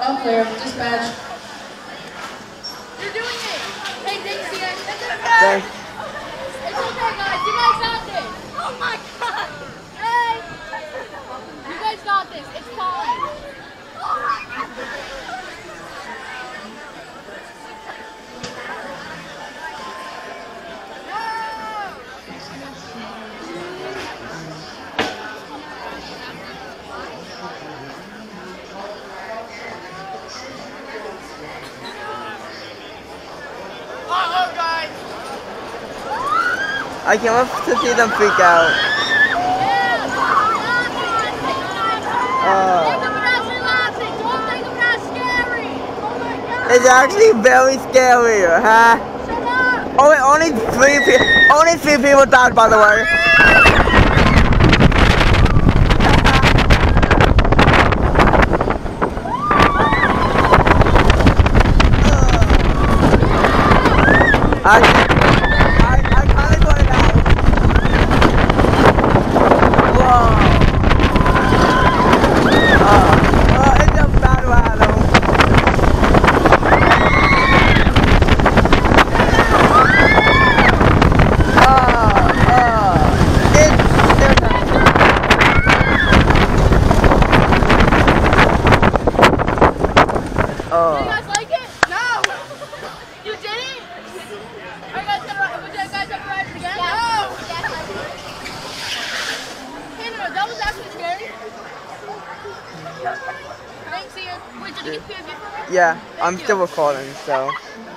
All clear. Dispatch. You're doing it. Hey, thanks, Ian. Thanks. It's okay, guys. You guys got this. Oh my God. Hey. You guys got this. It's fine. Oh my God. I can't wait to see them freak out. It's actually very scary, huh? Only three people died, by the way. Yeah, I'm still recording, so.